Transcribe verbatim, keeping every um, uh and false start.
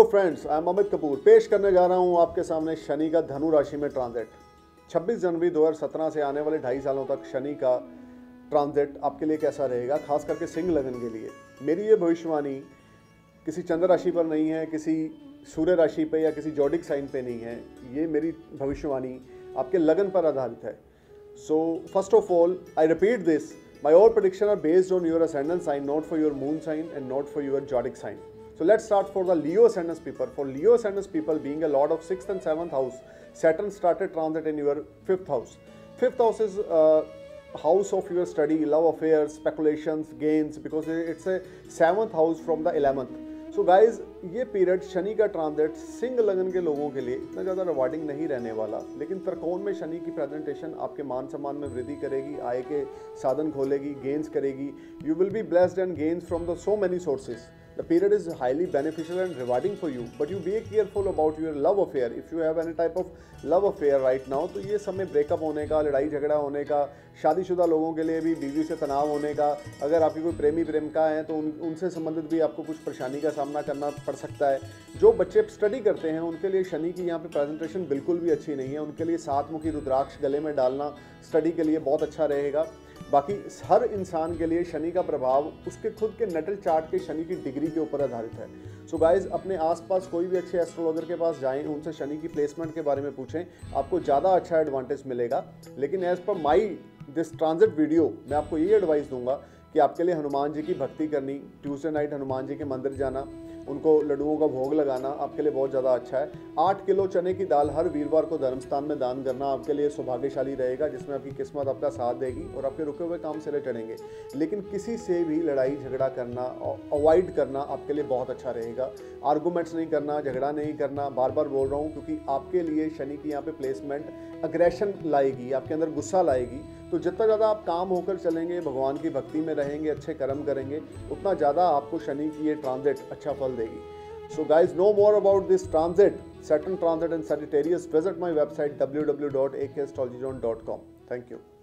Friends, I am Amit Kapoor. पेश करने जा रहा हूं आपके सामने शनि का धनु राशि में ट्रांजिट। छब्बीस जनवरी दो हज़ार सत्रह से आने वाले ढाई सालों तक शनि का ट्रांजिट आपके लिए कैसा रहेगा, खास करके सिंह लगन के लिए। मेरी ये भविष्यवाणी किसी चंद्र राशि पर नहीं है, किसी सूर्य राशि पे या किसी जॉडिक साइन पे नहीं है। ये मेरी भविष्यवाणी आपके लगन पर आधारित है। So first of all I repeat this, my all prediction are based on your ascendant sign, not for your moon sign and not for your zodiac sign. So let's start for the Leo ascendant people. For Leo ascendant people, being a lord of sixth and seventh house, Saturn started transit in your fifth house. Fifth house is uh, house of your study, love affairs, speculations, gains, because it's a seventh house from the eleventh. So so guys, ये period Shani का transit Singh लगन के लोगों के लिए इतना ज़्यादा rewarding नहीं रहने वाला, लेकिन त्रिकोण में शनि की प्रेजेंटेशन आपके मान सम्मान में वृद्धि करेगी, आय के साधन खोलेगी, गेन्स करेगी। You will be blessed and gains from the so many sources. The period is highly beneficial and rewarding for you, but you be careful about your love affair. If you have any type of love affair right now, तो ये समय breakup होने का, लड़ाई झगड़ा होने का, शादीशुदा लोगों के लिए भी बीवी से तनाव होने का, अगर आपकी कोई प्रेमी प्रेमिका हैं तो उन उनसे संबंधित भी आपको कुछ परेशानी का सामना करना पड़ सकता है। जो बच्चे स्टडी करते हैं उनके लिए शनि की यहाँ पे प्रेजेंटेशन बिल्कुल भी अच्छी नहीं है। उनके लिए सात मुखी रुद्राक्ष गले में डालना स्टडी के लिए बहुत अच्छा रहेगा। बाकी हर इंसान के लिए शनि का प्रभाव उसके खुद के नटल चार्ट के शनि की डिग्री के ऊपर आधारित है। सो so गाइज, अपने आसपास कोई भी अच्छे एस्ट्रोलॉजर के पास जाएं, उनसे शनि की प्लेसमेंट के बारे में पूछें, आपको ज़्यादा अच्छा एडवांटेज मिलेगा। लेकिन as per my this transit video, मैं आपको ये एडवाइस दूंगा कि आपके लिए हनुमान जी की भक्ति करनी, ट्यूसडे नाइट हनुमान जी के मंदिर जाना, उनको लड्डुओं का भोग लगाना आपके लिए बहुत ज़्यादा अच्छा है। आठ किलो चने की दाल हर वीरवार को धर्मस्थान में दान करना आपके लिए सौभाग्यशाली रहेगा, जिसमें आपकी किस्मत आपका साथ देगी और आपके रुके हुए काम सिरे चढ़ेंगे। लेकिन किसी से भी लड़ाई झगड़ा करना, अवॉइड करना आपके लिए बहुत अच्छा रहेगा। आर्गूमेंट्स नहीं करना, झगड़ा नहीं करना, बार बार बोल रहा हूँ, क्योंकि आपके लिए शनि की यहाँ पे प्लेसमेंट अग्रेशन लाएगी, आपके अंदर गुस्सा लाएगी। तो जितना ज़्यादा आप काम होकर चलेंगे, भगवान की भक्ति में रहेंगे, अच्छे कर्म करेंगे, उतना ज़्यादा आपको शनि की ये ट्रांजिट अच्छा फल देगी। So guys, no more about this transit, Saturn transit and Sagittarius, visit my website w w w dot a k astrology zone dot com. Thank you.